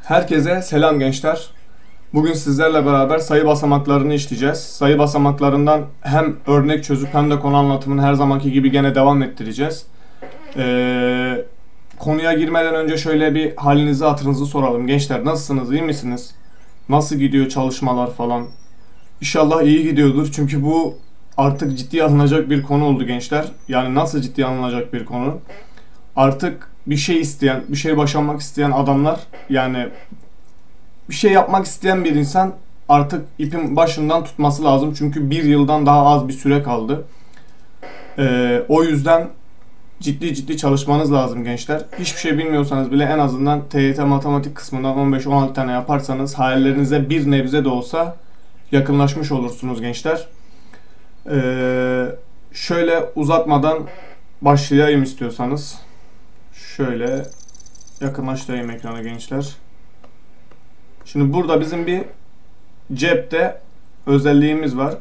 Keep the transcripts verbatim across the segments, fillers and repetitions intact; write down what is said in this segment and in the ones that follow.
Herkese selam gençler. Bugün sizlerle beraber sayı basamaklarını işleyeceğiz. Sayı basamaklarından hem örnek çözüp hem de konu anlatımını her zamanki gibi gene devam ettireceğiz. Ee, konuya girmeden önce şöyle bir halinizi hatırınızı soralım. Gençler nasılsınız, iyi misiniz? Nasıl gidiyor çalışmalar falan? İnşallah iyi gidiyordur çünkü bu artık ciddiye alınacak bir konu oldu gençler. Yani nasıl ciddiye alınacak bir konu? Artık bir şey isteyen, bir şey başarmak isteyen adamlar, yani bir şey yapmak isteyen bir insan artık ipin başından tutması lazım. Çünkü bir yıldan daha az bir süre kaldı. Ee, o yüzden ciddi ciddi çalışmanız lazım gençler. Hiçbir şey bilmiyorsanız bile en azından T Y T matematik kısmından on beş on altı tane yaparsanız hayallerinize bir nebze de olsa yakınlaşmış olursunuz gençler. Ee, şöyle uzatmadan başlayayım istiyorsanız. Şöyle yakınlaştırayım ekrana gençler. Şimdi burada bizim bir cepte özelliğimiz var.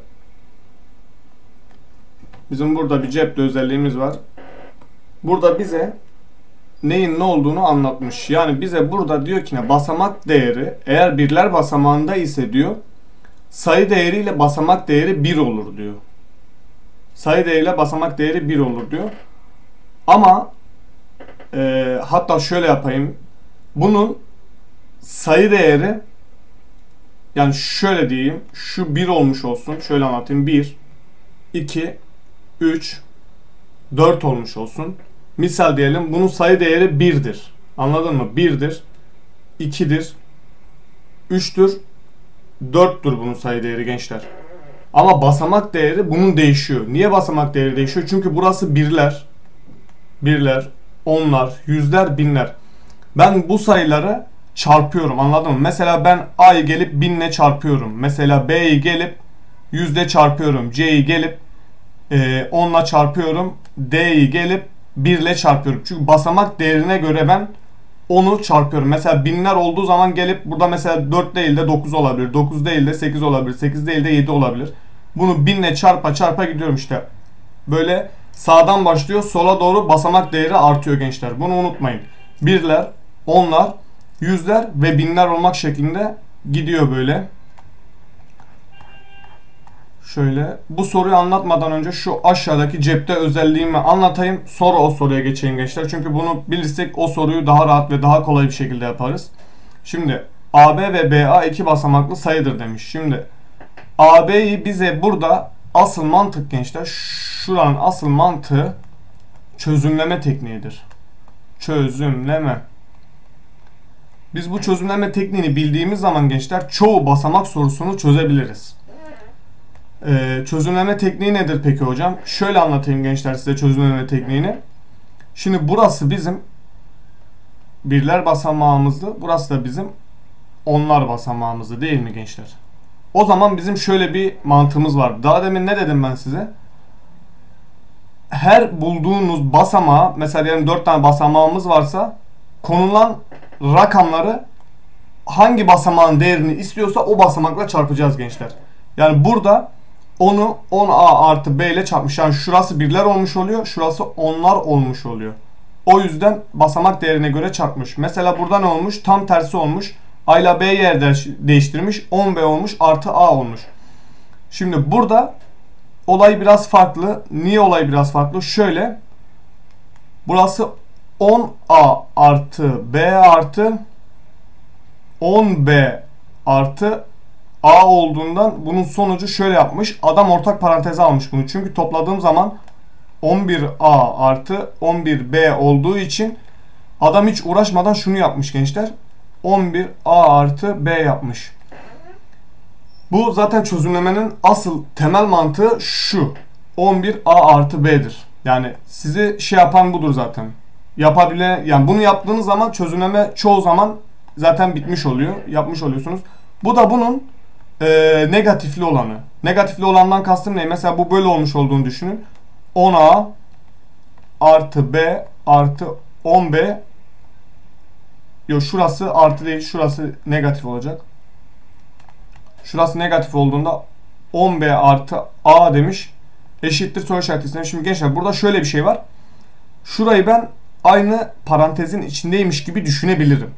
Bizim burada bir cepte özelliğimiz var. Burada bize neyin ne olduğunu anlatmış. Yani bize burada diyor ki ne, basamak değeri eğer birler basamağında ise diyor sayı değeriyle basamak değeri bir olur diyor. Sayı değeriyle basamak değeri bir olur diyor. Ama e, hatta şöyle yapayım. Bunun sayı değeri, yani şöyle diyeyim, şu bir olmuş olsun. Şöyle anlatayım. bir, iki, üç, dört olmuş olsun. Misal diyelim bunun sayı değeri birdir. Anladın mı? birdir, ikidir, üçtür, dörttür bunun sayı değeri gençler. Ama basamak değeri bunun değişiyor. Niye basamak değeri değişiyor? Çünkü burası birler, birler, onlar, yüzler, binler. Ben bu sayıları çarpıyorum, anladın mı? Mesela ben A'yı gelip binle çarpıyorum. Mesela B'yi gelip yüzle çarpıyorum. C'yi gelip e, onla çarpıyorum. D'yi gelip birle çarpıyorum. Çünkü basamak değerine göre ben onu çarpıyorum. Mesela binler olduğu zaman gelip burada mesela dört değil de dokuz olabilir. dokuz değil de sekiz olabilir. sekiz değil de yedi olabilir. Bunu binle çarpa çarpa gidiyorum işte. Böyle sağdan başlıyor, sola doğru basamak değeri artıyor gençler. Bunu unutmayın. Birler, onlar, yüzler ve binler olmak şeklinde gidiyor böyle. Şöyle bu soruyu anlatmadan önce şu aşağıdaki cepte özelliğimi anlatayım. Sonra o soruya geçeyim gençler. Çünkü bunu bilirsek o soruyu daha rahat ve daha kolay bir şekilde yaparız. Şimdi A B ve B A iki basamaklı sayıdır demiş. Şimdi A B'yi bize burada asıl mantık gençler, şuranın asıl mantığı çözümleme tekniğidir. Çözümleme. Biz bu çözümleme tekniğini bildiğimiz zaman gençler çoğu basamak sorusunu çözebiliriz. Ee, çözümleme tekniği nedir peki hocam? Şöyle anlatayım gençler size çözümleme tekniğini. Şimdi burası bizim birler basamağımızdı. Burası da bizim onlar basamağımızdı, değil mi gençler? O zaman bizim şöyle bir mantığımız var. Daha demin ne dedim ben size? Her bulduğunuz basamağa, mesela diyelim dört tane basamağımız varsa konulan rakamları hangi basamağın değerini istiyorsa o basamakla çarpacağız gençler. Yani burada onu on A artı B ile çarpmış. Yani şurası birler olmuş oluyor. Şurası onlar olmuş oluyor. O yüzden basamak değerine göre çarpmış. Mesela burada ne olmuş? Tam tersi olmuş. A ile B yer değiştirmiş. on B olmuş artı A olmuş. Şimdi burada olay biraz farklı. Niye olay biraz farklı? Şöyle. Burası on A artı B artı on B artı A olduğundan bunun sonucu şöyle yapmış. Adam ortak paranteze almış bunu. Çünkü topladığım zaman on bir A artı on bir B olduğu için adam hiç uğraşmadan şunu yapmış gençler. on bir A artı B yapmış. Bu zaten çözümlemenin asıl temel mantığı şu. on bir A artı B'dir. Yani sizi şey yapan budur zaten. Yapabile, yani bunu yaptığınız zaman çözümleme çoğu zaman zaten bitmiş oluyor. Yapmış oluyorsunuz. Bu da bunun e, negatifli olanı. Negatifli olandan kastım ne? Mesela bu böyle olmuş olduğunu düşünün. on A artı B artı on B. Yok, şurası artı değil. Şurası negatif olacak. Şurası negatif olduğunda on B artı A demiş. Eşittir soru işaretlisine. Şimdi gençler burada şöyle bir şey var. Şurayı ben aynı parantezin içindeymiş gibi düşünebilirim.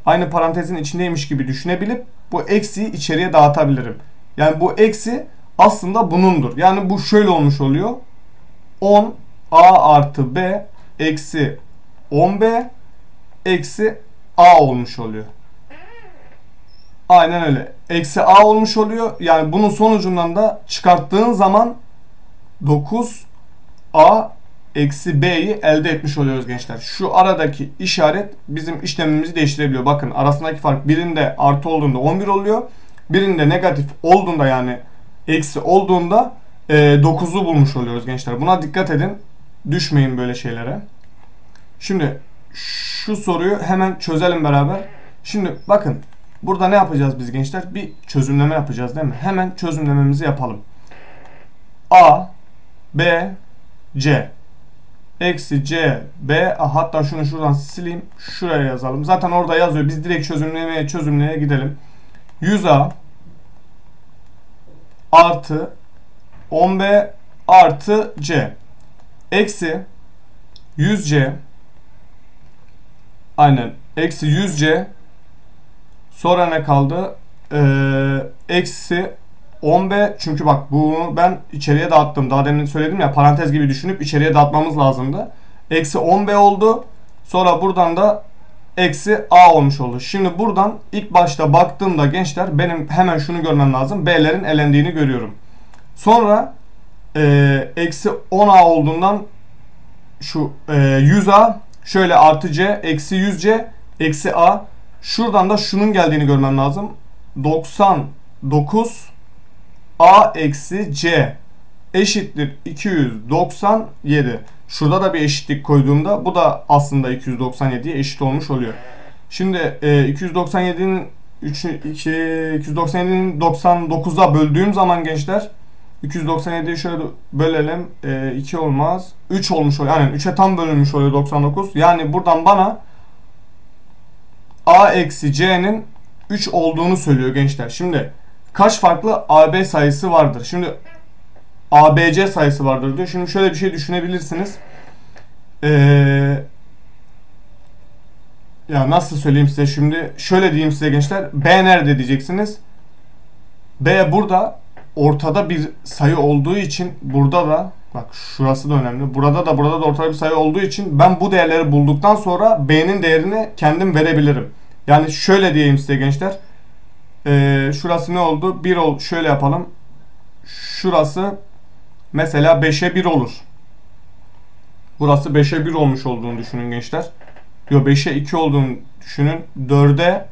aynı parantezin içindeymiş gibi düşünebilip bu eksiyi içeriye dağıtabilirim. Yani bu eksi aslında bunundur. Yani bu şöyle olmuş oluyor. on a artı b eksi on b eksi a olmuş oluyor. Aynen öyle. Eksi a olmuş oluyor. Yani bunun sonucundan da çıkarttığın zaman dokuz a eksi b'yi elde etmiş oluyoruz gençler. Şu aradaki işaret bizim işlemimizi değiştirebiliyor. Bakın arasındaki fark birinde artı olduğunda on bir oluyor. Birinde negatif olduğunda yani eksi olduğunda e, dokuzu bulmuş oluyoruz gençler. Buna dikkat edin. Düşmeyin böyle şeylere. Şimdi şu soruyu hemen çözelim beraber. Şimdi bakın burada ne yapacağız biz gençler? Bir çözümleme yapacağız değil mi? Hemen çözümlememizi yapalım. A, B, C. Eksi C, B. Hatta şunu şuradan sileyim. Şuraya yazalım. Zaten orada yazıyor. Biz direkt çözümlemeye çözümlemeye gidelim. yüz a artı on b artı C. Eksi yüz C. Aynen. Eksi yüz C. Sonra ne kaldı? Ee, eksi on b. Çünkü bak bunu ben içeriye dağıttım. Daha demin söyledim ya, parantez gibi düşünüp içeriye dağıtmamız lazımdı. Eksi on b oldu. Sonra buradan da eksi a olmuş oldu. Şimdi buradan ilk başta baktığımda gençler benim hemen şunu görmem lazım. B'lerin elendiğini görüyorum. Sonra e, eksi on a olduğundan şu e, yüz a şöyle artı c eksi yüz c eksi a. Şuradan da şunun geldiğini görmem lazım. doksan dokuz a eksi c eşittir iki yüz doksan yedi. Şurada da bir eşitlik koyduğumda bu da aslında iki yüz doksan yediye eşit olmuş oluyor. Şimdi e, iki yüz doksan yedinin iki yüz doksan yedinin doksan dokuza böldüğüm zaman gençler iki yüz doksan yediyi şöyle bölelim. E, iki olmaz. üç olmuş oluyor. Yani üçe tam bölünmüş oluyor doksan dokuz. Yani buradan bana a eksi c'nin üç olduğunu söylüyor gençler. Şimdi kaç farklı a b sayısı vardır? Şimdi a b c sayısı vardır diyor. Şimdi şöyle bir şey düşünebilirsiniz. Ee, ya nasıl söyleyeyim size şimdi? Şöyle diyeyim size gençler. B nerede diyeceksiniz? B burada ortada bir sayı olduğu için burada da bak şurası da önemli. Burada da burada da ortada bir sayı olduğu için ben bu değerleri bulduktan sonra B'nin değerini kendim verebilirim. Yani şöyle diyeyim size gençler. Ee, şurası ne oldu? bir ol. Şöyle yapalım. Şurası mesela beşe bir olur. Burası beşe bir olmuş olduğunu düşünün gençler. Yo beşe iki olduğunu düşünün. dörde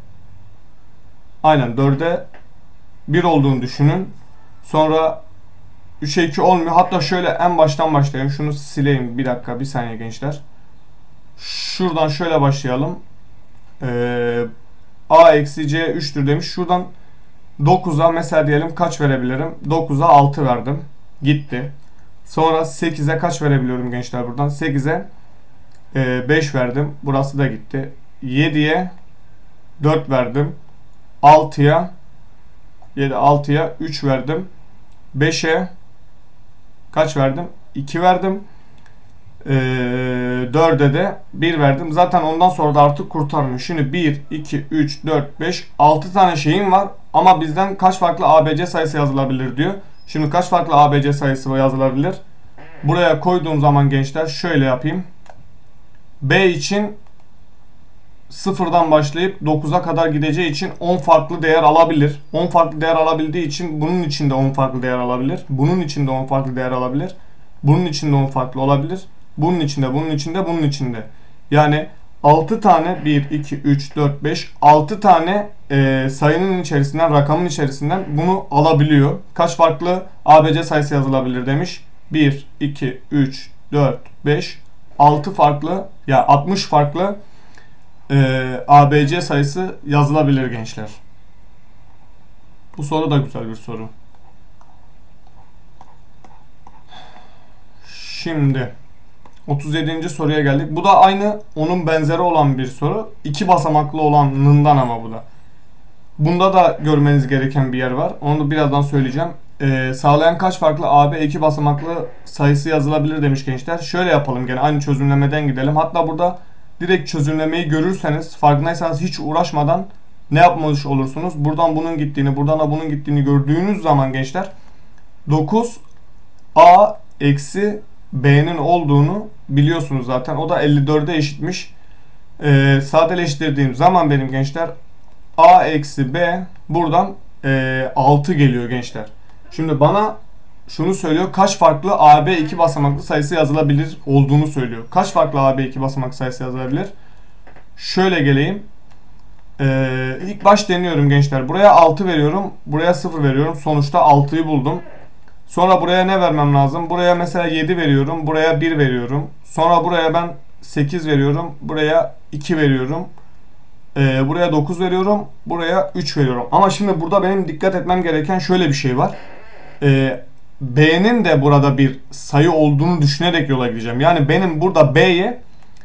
aynen dörde bir olduğunu düşünün. Sonra üçe iki olmuyor. Hatta şöyle en baştan başlayayım. Şunu sileyim. Bir dakika, bir saniye gençler. Şuradan şöyle başlayalım. Ee, a eksi c üçtür demiş. Şuradan dokuza mesela diyelim kaç verebilirim? dokuza altı verdim. Gitti. Sonra sekize kaç verebiliyorum gençler buradan? sekize e, beş verdim. Burası da gitti. yediye dört verdim. altıya yedi altıya üç verdim. beşe kaç verdim? iki verdim. Ee, dörde de bir verdim. Zaten ondan sonra da artık kurtarmıyor. Şimdi bir, iki, üç, dört, beş, altı tane şeyim var. Ama bizden kaç farklı a b c sayısı yazılabilir diyor. Şimdi kaç farklı a b c sayısı yazılabilir? Buraya koyduğum zaman gençler şöyle yapayım. B için sıfırdan başlayıp dokuza kadar gideceği için on farklı değer alabilir. on farklı değer alabildiği için bunun içinde on farklı değer alabilir. Bunun içinde on farklı değer alabilir. Bunun içinde on farklı olabilir. Bunun içinde, bunun içinde, bunun içinde. Yani altı tane bir, iki, üç, dört, beş, altı tane e, sayının içerisinden, rakamın içerisinden bunu alabiliyor. Kaç farklı a b c sayısı yazılabilir demiş. bir, iki, üç, dört, beş, altı farklı ya altmış farklı e, a b c sayısı yazılabilir gençler. Bu soru da güzel bir soru. Şimdi otuz yedinci soruya geldik. Bu da aynı onun benzeri olan bir soru. İki basamaklı olanından ama bu da. Bunda da görmeniz gereken bir yer var. Onu da birazdan söyleyeceğim. Ee, sağlayan kaç farklı A B iki basamaklı sayısı yazılabilir demiş gençler. Şöyle yapalım, gene aynı çözümlemeden gidelim. Hatta burada direkt çözümlemeyi görürseniz, farkındaysanız hiç uğraşmadan ne yapmış olursunuz? Buradan bunun gittiğini, buradan da bunun gittiğini gördüğünüz zaman gençler dokuz a eksi b'nin olduğunu biliyorsunuz zaten. O da elli dörde eşitmiş. Ee, sadeleştirdiğim zaman benim gençler a eksi b buradan e, altı geliyor gençler. Şimdi bana şunu söylüyor. Kaç farklı a b iki basamaklı sayısı yazılabilir olduğunu söylüyor. Kaç farklı a b iki basamaklı sayısı yazılabilir? Şöyle geleyim. Ee, ilk baş deniyorum gençler. Buraya altı veriyorum. Buraya sıfır veriyorum. Sonuçta altıyı buldum. Sonra buraya ne vermem lazım? Buraya mesela yedi veriyorum. Buraya bir veriyorum. Sonra buraya ben sekiz veriyorum. Buraya iki veriyorum. Ee, buraya dokuz veriyorum. Buraya üç veriyorum. Ama şimdi burada benim dikkat etmem gereken şöyle bir şey var. Ee, B'nin de burada bir sayı olduğunu düşünerek yola gideceğim. Yani benim burada B'ye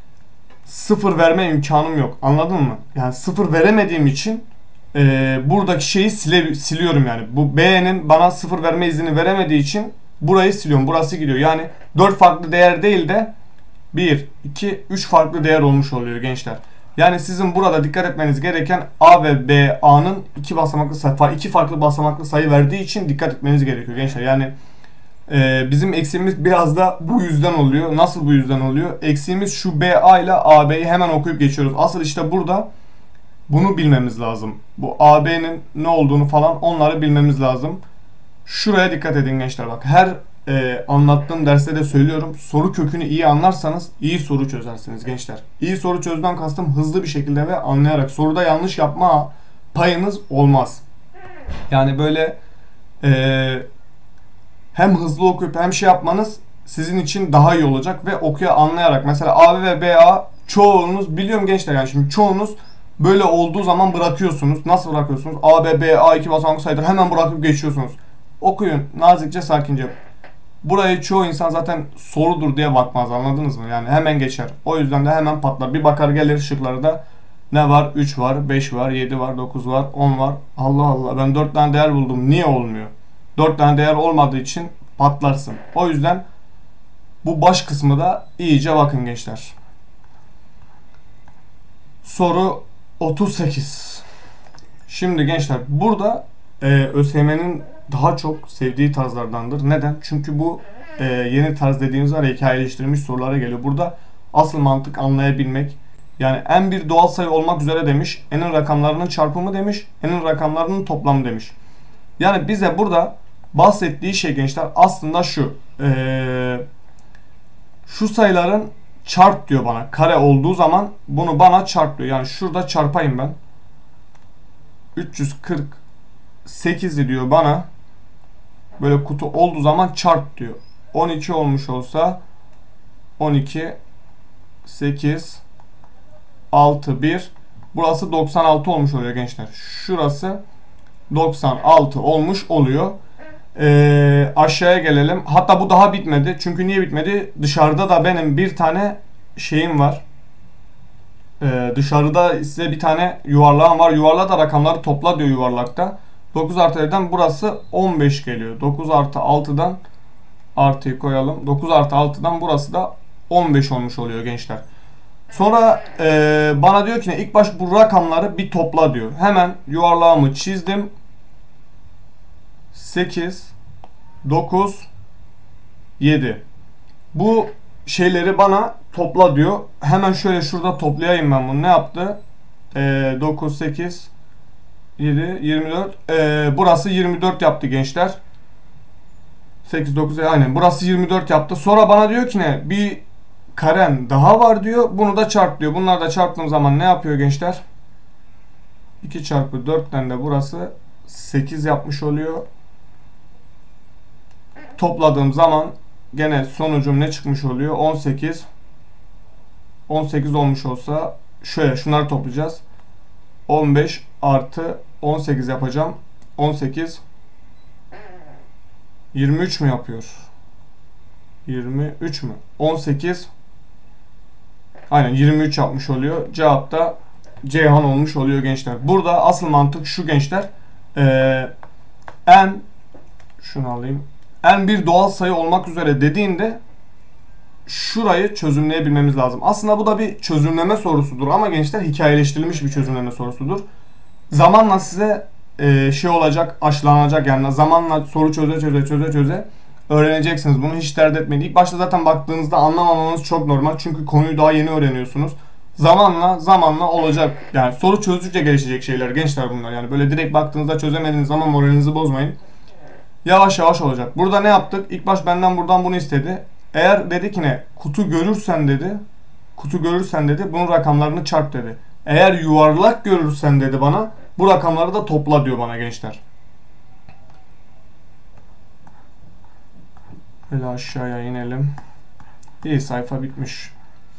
sıfır verme imkanım yok. Anladın mı? Yani sıfır veremediğim için e, buradaki şeyi sile, siliyorum yani. Bu B'nin bana sıfır verme izni veremediği için burayı siliyorum. Burası gidiyor. Yani dört farklı değer değil de bir, iki, üç farklı değer olmuş oluyor gençler. Yani sizin burada dikkat etmeniz gereken A ve B, A'nın iki basamaklı sayı, iki farklı basamaklı sayı verdiği için dikkat etmeniz gerekiyor gençler. Yani e, bizim eksiğimiz biraz da bu yüzden oluyor. Nasıl bu yüzden oluyor? Eksiğimiz şu B A ile A B'yi hemen okuyup geçiyoruz. Asıl işte burada bunu bilmemiz lazım. Bu A B'nin ne olduğunu falan onları bilmemiz lazım. Şuraya dikkat edin gençler, bak. Her e, anlattığım derste de söylüyorum. Soru kökünü iyi anlarsanız iyi soru çözersiniz gençler. İyi soru çözdüğümden kastım hızlı bir şekilde ve anlayarak. Soruda yanlış yapma payınız olmaz. Yani böyle e, hem hızlı okuyup hem şey yapmanız sizin için daha iyi olacak ve okuya anlayarak. Mesela A ve B A çoğunuz biliyorum gençler, yani şimdi çoğunuz böyle olduğu zaman bırakıyorsunuz. Nasıl bırakıyorsunuz? A, B, B, A iki basamaklı sayıdır. Hemen bırakıp geçiyorsunuz. Okuyun. Nazikçe, sakince. Burayı çoğu insan zaten sorudur diye bakmaz. Anladınız mı? Yani hemen geçer. O yüzden de hemen patlar. Bir bakar gelir şıkları da. Ne var? üç var, beş var, yedi var, dokuz var, on var. Allah Allah. Ben dört tane değer buldum. Niye olmuyor? dört tane değer olmadığı için patlarsın. O yüzden bu baş kısmı da iyice bakın gençler. Soru otuz sekiz. Şimdi gençler burada e, ÖSYM'nin daha çok sevdiği tarzlardandır. Neden? Çünkü bu e, yeni tarz dediğimiz var ya, hikayeleştirilmiş sorulara geliyor. Burada asıl mantık anlayabilmek. Yani en bir doğal sayı olmak üzere demiş. N'in rakamlarının çarpımı demiş. N'in rakamlarının toplamı demiş. Yani bize burada bahsettiği şey gençler aslında şu. E, şu sayıların çarp diyor bana. Kare olduğu zaman bunu bana çarp diyor. Yani şurada çarpayım ben. üç yüz kırk sekiz diyor bana. Böyle kutu olduğu zaman çarp diyor. on iki olmuş olsa on iki, sekiz, altı, bir. Burası doksan altı olmuş oluyor gençler. Şurası doksan altı olmuş oluyor. Ee, aşağıya gelelim. Hatta bu daha bitmedi. Çünkü niye bitmedi? Dışarıda da benim bir tane şeyim var. Ee, dışarıda size bir tane yuvarlağım var. Yuvarlağa da rakamları topla diyor yuvarlakta. dokuz artı yediden burası on beş geliyor. dokuz artı altıdan artıyı koyalım. dokuz artı altıdan burası da on beş olmuş oluyor gençler. Sonra e, bana diyor ki ne? İlk baş bu rakamları bir topla diyor. Hemen yuvarlağımı çizdim. sekiz, dokuz, yedi. Bu şeyleri bana topla diyor. Hemen şöyle şurada toplayayım ben bunu. Ne yaptı? E, dokuz, sekiz, yedi, yirmi dört. E, burası yirmi dört yaptı gençler. sekiz, dokuz, aynen. Burası yirmi dört yaptı. Sonra bana diyor ki ne? Bir karen daha var diyor. Bunu da çarp diyor. Bunları da çarptığım zaman ne yapıyor gençler? iki çarpı dörtten de burası sekiz yapmış oluyor. Topladığım zaman gene sonucum ne çıkmış oluyor? on sekiz. on sekiz olmuş olsa şöyle şunları toplayacağız. on beş artı on sekiz yapacağım. on sekiz yirmi üç mü yapıyor? yirmi üç mü? on sekiz aynen yirmi üç yapmış oluyor. Cevap da Ceyhan olmuş oluyor gençler. Burada asıl mantık şu gençler. Ee, en şunu alayım. En bir doğal sayı olmak üzere dediğinde şurayı çözümleyebilmemiz lazım. Aslında bu da bir çözümleme sorusudur ama gençler hikayeleştirilmiş bir çözümleme sorusudur. Zamanla size e, şey olacak, aşılanacak, yani zamanla soru çöze çöze çöze çöze öğreneceksiniz. Bunu hiç dert etmeyin. İlk başta zaten baktığınızda anlamamanız çok normal. Çünkü konuyu daha yeni öğreniyorsunuz. Zamanla zamanla olacak. Yani soru çözdükçe gelişecek şeyler gençler bunlar. Yani böyle direkt baktığınızda çözemediğiniz zaman moralinizi bozmayın. Yavaş yavaş olacak. Burada ne yaptık? İlk baş benden buradan bunu istedi. Eğer dedi ki ne? Kutu görürsen dedi. Kutu görürsen dedi. Bunun rakamlarını çarp dedi. Eğer yuvarlak görürsen dedi bana. Bu rakamları da topla diyor bana gençler. Böyle aşağıya inelim. İyi, sayfa bitmiş.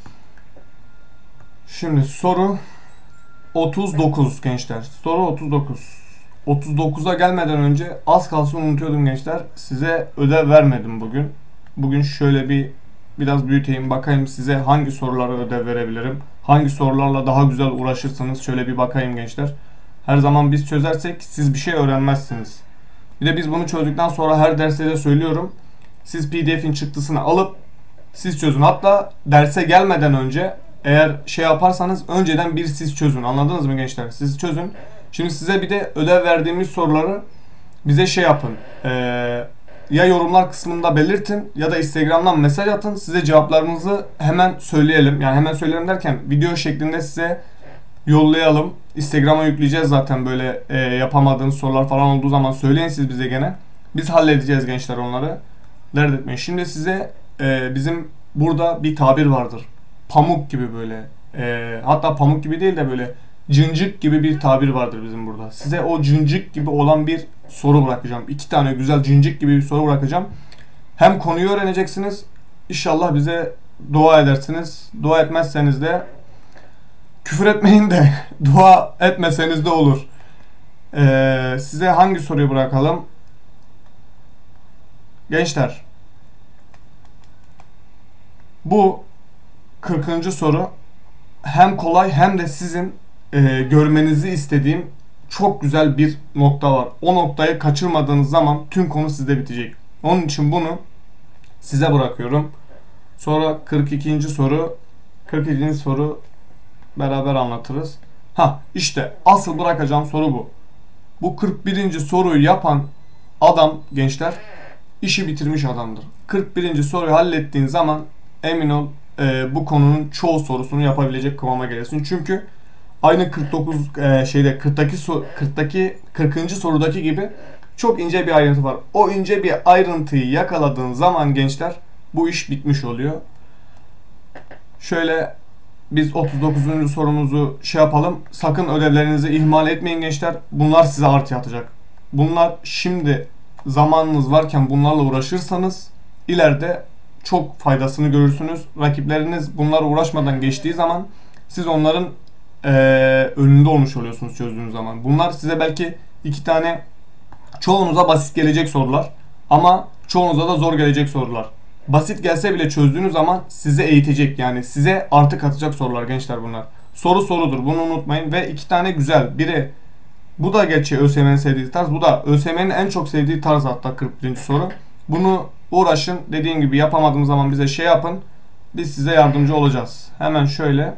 Şimdi soru otuz dokuz gençler. Soru otuz dokuz. otuz dokuza gelmeden önce az kalsın unutuyordum gençler. Size ödev vermedim bugün. Bugün şöyle bir biraz büyüteyim, bakayım size hangi sorulara ödev verebilirim. Hangi sorularla daha güzel uğraşırsınız şöyle bir bakayım gençler. Her zaman biz çözersek siz bir şey öğrenmezsiniz. Bir de biz bunu çözdükten sonra her derste de söylüyorum. Siz P D F'in çıktısını alıp siz çözün. Hatta derse gelmeden önce eğer şey yaparsanız önceden bir siz çözün. Anladınız mı gençler? Siz çözün. Şimdi size bir de ödev verdiğimiz soruları bize şey yapın. Ee, ya yorumlar kısmında belirtin ya da Instagram'dan mesaj atın. Size cevaplarınızı hemen söyleyelim. Yani hemen söyleyelim derken video şeklinde size yollayalım. Instagram'a yükleyeceğiz zaten, böyle e, yapamadığınız sorular falan olduğu zaman söyleyin siz bize gene. Biz halledeceğiz gençler onları. Dert etmeyin. Şimdi size e, bizim burada bir tabir vardır. Pamuk gibi böyle. E, hatta pamuk gibi değil de böyle cıncık gibi bir tabir vardır bizim burada. Size o cıncık gibi olan bir soru bırakacağım. İki tane güzel cıncık gibi bir soru bırakacağım. Hem konuyu öğreneceksiniz. İnşallah bize dua edersiniz. Dua etmezseniz de küfür etmeyin de dua etmeseniz de olur. Ee, size hangi soruyu bırakalım? Gençler, bu kırkıncı soru hem kolay hem de sizin e, görmenizi istediğim çok güzel bir nokta var. O noktayı kaçırmadığınız zaman tüm konu sizde bitecek. Onun için bunu size bırakıyorum. Sonra kırk ikinci soru, kırk ikinci soru beraber anlatırız. Ha işte asıl bırakacağım soru bu. Bu kırk birinci soruyu yapan adam gençler işi bitirmiş adamdır. kırk birinci soruyu hallettiğin zaman emin ol e, bu konunun çoğu sorusunu yapabilecek kıvama gelirsin. Çünkü aynı kırk dokuz e, şeyde kırktaki kırktaki kırkıncı sorudaki gibi çok ince bir ayrıntı var. O ince bir ayrıntıyı yakaladığın zaman gençler bu iş bitmiş oluyor. Şöyle biz otuz dokuzuncu sorumuzu şey yapalım. Sakın ödevlerinizi ihmal etmeyin gençler. Bunlar size artı atacak. Bunlar şimdi zamanınız varken bunlarla uğraşırsanız ileride çok faydasını görürsünüz. Rakipleriniz bunlarla uğraşmadan geçtiği zaman siz onların e, önünde olmuş oluyorsunuz çözdüğünüz zaman. Bunlar size belki iki tane çoğunuza basit gelecek sorular ama çoğunuza da zor gelecek sorular. Basit gelse bile çözdüğünüz zaman size eğitecek, yani size artı katacak sorular gençler bunlar. Soru sorudur, bunu unutmayın. Ve iki tane güzel, biri bu da gerçi ÖSYM'nin sevdiği tarz, bu da ÖSYM'nin en çok sevdiği tarz, hatta kırk birinci soru. Bunu uğraşın, dediğim gibi yapamadığım zaman bize şey yapın, biz size yardımcı olacağız. Hemen şöyle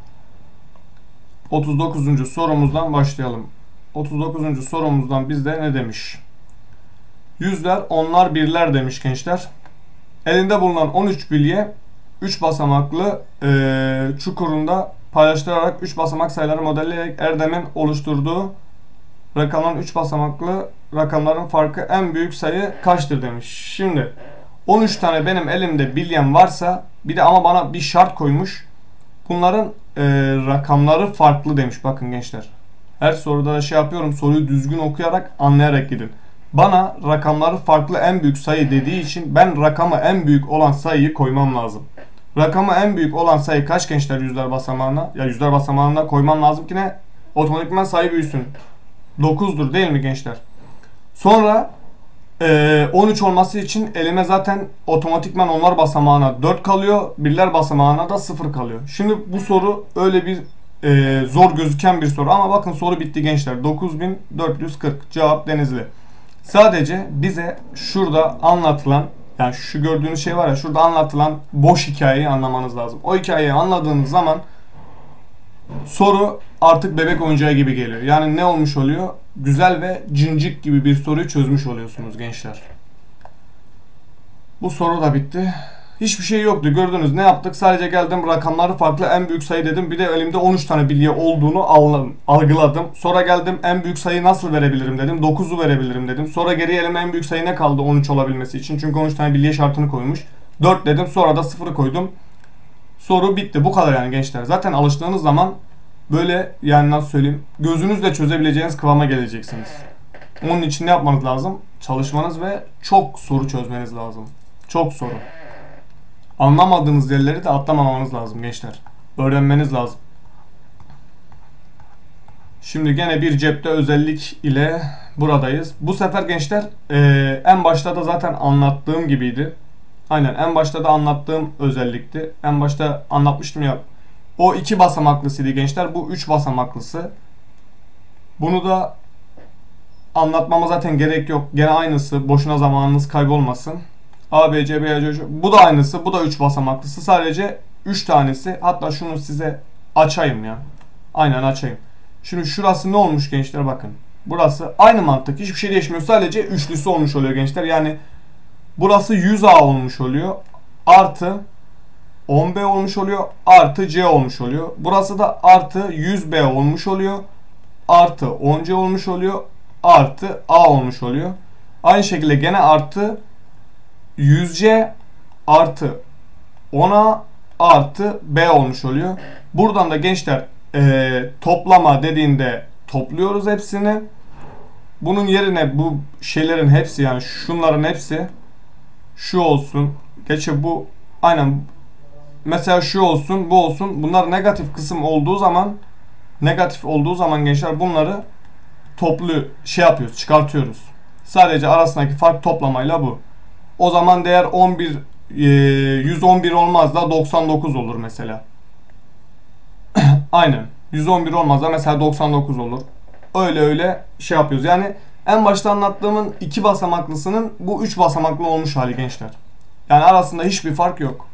otuz dokuzuncu sorumuzdan başlayalım. otuz dokuzuncu sorumuzdan bizde ne demiş? Yüzler, onlar, birler demiş gençler. Elinde bulunan on üç bilye üç basamaklı e, çukurunda paylaştırarak üç basamak sayıları modelleyerek Erdem'in oluşturduğu rakamların üç basamaklı rakamların farkı en büyük sayı kaçtır demiş. Şimdi on üç tane benim elimde bilyem varsa, bir de ama bana bir şart koymuş. Bunların e, rakamları farklı demiş. Bakın gençler. Her soruda da şey yapıyorum. Soruyu düzgün okuyarak, anlayarak gidin. Bana rakamları farklı en büyük sayı dediği için ben rakamı en büyük olan sayıyı koymam lazım. Rakamı en büyük olan sayı kaç gençler yüzler basamağına? Ya yüzler basamağına koymam lazım ki ne? Otomatikman sayı büyüsün. dokuzdur değil mi gençler? Sonra e, on üç olması için elime zaten otomatikman onlar basamağına dört kalıyor. Birler basamağına da sıfır kalıyor. Şimdi bu soru öyle bir e, zor gözüken bir soru ama bakın soru bitti gençler. dokuz bin dört yüz kırk cevap Denizli. Sadece bize şurada anlatılan Yani şu gördüğünüz şey var ya, şurada anlatılan boş hikayeyi anlamanız lazım. O hikayeyi anladığınız zaman soru artık bebek oyuncağı gibi geliyor. Yani ne olmuş oluyor? Güzel ve cincik gibi bir soruyu çözmüş oluyorsunuz gençler. Bu soru da bitti. Hiçbir şey yoktu. Gördünüz ne yaptık? Sadece geldim, rakamları farklı, en büyük sayı dedim. Bir de elimde on üç tane bilye olduğunu algıladım. Sonra geldim, en büyük sayı nasıl verebilirim dedim. dokuzu verebilirim dedim. Sonra geriye elime en büyük sayı ne kaldı on üç olabilmesi için? Çünkü on üç tane bilye şartını koymuş. dört dedim. Sonra da sıfırı koydum. Soru bitti. Bu kadar yani gençler. Zaten alıştığınız zaman böyle, yani nasıl söyleyeyim, gözünüzle çözebileceğiniz kıvama geleceksiniz. Onun için ne yapmanız lazım? Çalışmanız ve çok soru çözmeniz lazım. Çok soru. Anlamadığınız yerleri de atlamamanız lazım gençler. Öğrenmeniz lazım. Şimdi gene bir cepte özellik ile buradayız. Bu sefer gençler e, en başta da zaten anlattığım gibiydi. Aynen en başta da anlattığım özellikti. En başta anlatmıştım ya. O iki basamaklısıydı gençler. Bu üç basamaklısı. Bunu da anlatmama zaten gerek yok. Gene aynısı. Boşuna zamanınız kaybolmasın. A, B, C, B, C, C. Bu da aynısı. Bu da üç basamaklısı. Sadece üç tanesi. Hatta şunu size açayım ya. Aynen açayım. Şimdi şurası ne olmuş gençler, bakın. Burası aynı mantık. Hiçbir şey değişmiyor. Sadece üçlüsü olmuş oluyor gençler. Yani burası yüz A olmuş oluyor. Artı on B olmuş oluyor. Artı C olmuş oluyor. Burası da artı yüz B olmuş oluyor. Artı on C olmuş oluyor. Artı A olmuş oluyor. Aynı şekilde gene artı yüz C artı on A artı B olmuş oluyor. Buradan da gençler e, toplama dediğinde topluyoruz hepsini. Bunun yerine bu şeylerin hepsi, yani şunların hepsi şu olsun. Geçe bu aynen mesela şu olsun, bu olsun. Bunlar negatif kısım olduğu zaman, negatif olduğu zaman gençler bunları toplu şey yapıyoruz, çıkartıyoruz. Sadece arasındaki fark toplamayla bu. O zaman değer on bir yüz on bir olmaz da doksan dokuz olur mesela. Aynen. yüz on bir olmaz da mesela doksan dokuz olur. Öyle öyle şey yapıyoruz. Yani en başta anlattığımın iki basamaklısının bu üç basamaklı olmuş hali gençler. Yani arasında hiçbir fark yok.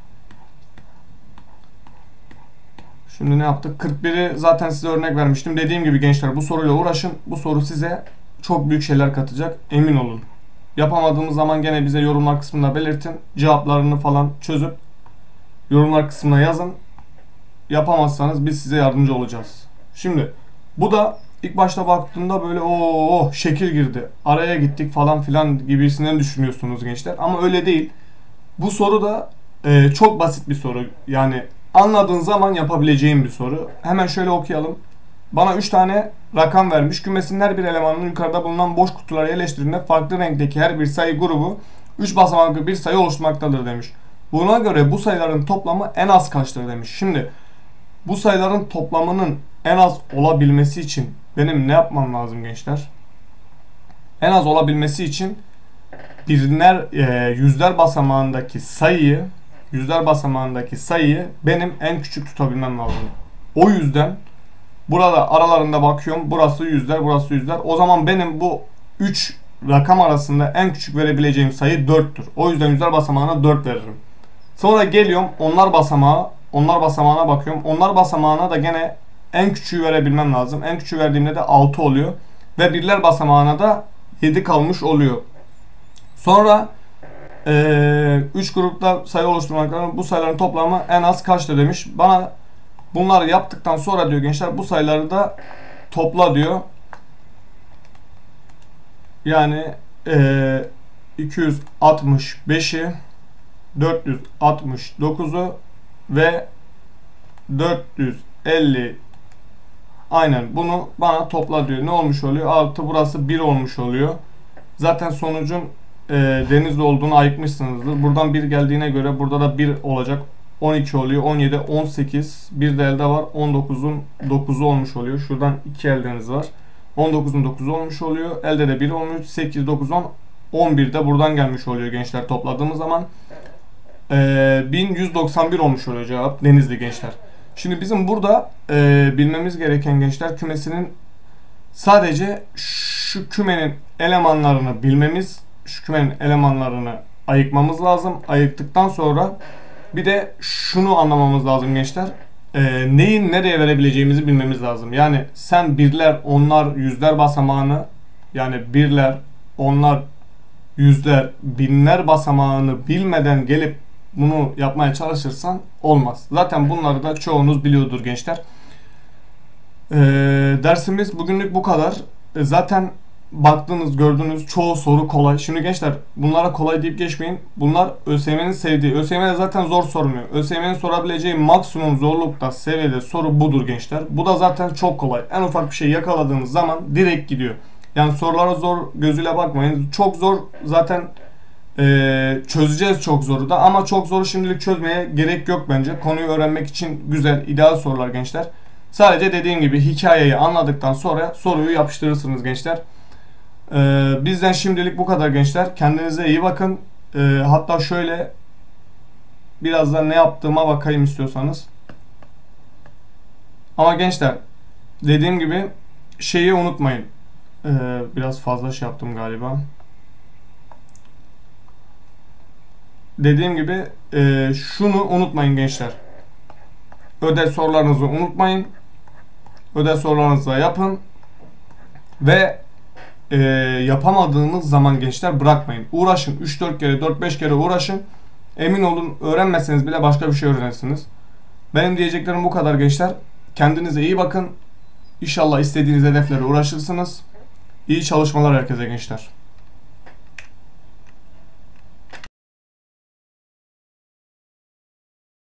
Şimdi ne yaptık? kırk biri zaten size örnek vermiştim. Dediğim gibi gençler, bu soruyla uğraşın. Bu soru size çok büyük şeyler katacak. Emin olun. Yapamadığımız zaman gene bize yorumlar kısmında belirtin. Cevaplarını falan çözüp yorumlar kısmına yazın. Yapamazsanız biz size yardımcı olacağız. Şimdi bu da ilk başta baktığımda böyle o şekil girdi, araya gittik falan filan gibisinden düşünüyorsunuz gençler. Ama öyle değil. Bu soru da e, çok basit bir soru. Yani anladığın zaman yapabileceğim bir soru. Hemen şöyle okuyalım. Bana üç tane rakam vermiş. Kümesinin her bir elemanının yukarıda bulunan boş kutulara yerleştirildiğinde farklı renkteki her bir sayı grubu üç basamaklı bir sayı oluşturmaktadır demiş. Buna göre bu sayıların toplamı en az kaçtır demiş. Şimdi bu sayıların toplamının en az olabilmesi için benim ne yapmam lazım gençler? En az olabilmesi için binler, e, yüzler basamağındaki sayıyı yüzler basamağındaki sayıyı benim en küçük tutabilmem lazım. O yüzden burada aralarında bakıyorum. Burası yüzler, burası yüzler. O zaman benim bu üç rakam arasında en küçük verebileceğim sayı dörttür. O yüzden yüzler basamağına dört veririm. Sonra geliyorum onlar basamağı, onlar basamağına bakıyorum. Onlar basamağına da gene en küçüğü verebilmem lazım. En küçüğü verdiğimde de altı oluyor. Ve birler basamağına da yedi kalmış oluyor. Sonra üç grupta sayı oluşturmakla bu sayıların toplamı en az kaçtır demiş. Bana bunları yaptıktan sonra diyor gençler bu sayıları da topla diyor. Yani e, iki yüz altmış beşi, dört yüz altmış dokuzu ve dört yüz elli, aynen bunu bana topla diyor. Ne olmuş oluyor? Artı burası bir olmuş oluyor. Zaten sonucun e, Denizli olduğunu ayıkmışsınızdır. Buradan bir geldiğine göre burada da bir olacak. on iki oluyor. on yedi, on sekiz. Bir de elde var. on dokuzun dokuzu olmuş oluyor. Şuradan iki eldeniz var. on dokuzun dokuzu olmuş oluyor. Elde de bir olmuş. sekiz, dokuz, on. on bir de buradan gelmiş oluyor gençler topladığımız zaman. E, bin yüz doksan bir olmuş oluyor cevap. Denizli gençler. Şimdi bizim burada e, bilmemiz gereken gençler kümesinin sadece şu kümenin elemanlarını bilmemiz, şu kümenin elemanlarını ayıkmamız lazım. Ayıktıktan sonra bir de şunu anlamamız lazım gençler. Ee, neyin nereye verebileceğimizi bilmemiz lazım. Yani sen birler, onlar, yüzler basamağını, yani birler, onlar, yüzler, binler basamağını bilmeden gelip bunu yapmaya çalışırsan olmaz. Zaten bunları da çoğunuz biliyordur gençler. Ee, dersimiz bugünlük bu kadar. Ee, zaten baktığınız, gördüğünüz çoğu soru kolay. Şimdi gençler, bunlara kolay deyip geçmeyin. Bunlar ÖSYM'nin sevdiği. ÖSYM'de zaten zor sormuyor. ÖSYM'nin sorabileceği maksimum zorlukta, seviyede soru budur gençler. Bu da zaten çok kolay. En ufak bir şey yakaladığınız zaman direkt gidiyor. Yani sorulara zor gözüyle bakmayın. Çok zor zaten, ee, çözeceğiz çok zoru da, ama çok zoru şimdilik çözmeye gerek yok bence. Konuyu öğrenmek için güzel, ideal sorular gençler. Sadece dediğim gibi hikayeyi anladıktan sonra soruyu yapıştırırsınız gençler. Ee, bizden şimdilik bu kadar gençler. Kendinize iyi bakın. Ee, hatta şöyle birazdan ne yaptığıma bakayım istiyorsanız. Ama gençler, dediğim gibi şeyi unutmayın. Ee, biraz fazla şey yaptım galiba. Dediğim gibi e, şunu unutmayın gençler. Ödev sorularınızı unutmayın. Ödev sorularınızı yapın. Ve e, yapamadığınız zaman gençler bırakmayın. Uğraşın. üç dört kere, dört beş kere uğraşın. Emin olun, öğrenmezseniz bile başka bir şey öğrenirsiniz. Benim diyeceklerim bu kadar gençler. Kendinize iyi bakın. İnşallah istediğiniz hedeflere uğraşırsınız. İyi çalışmalar herkese gençler.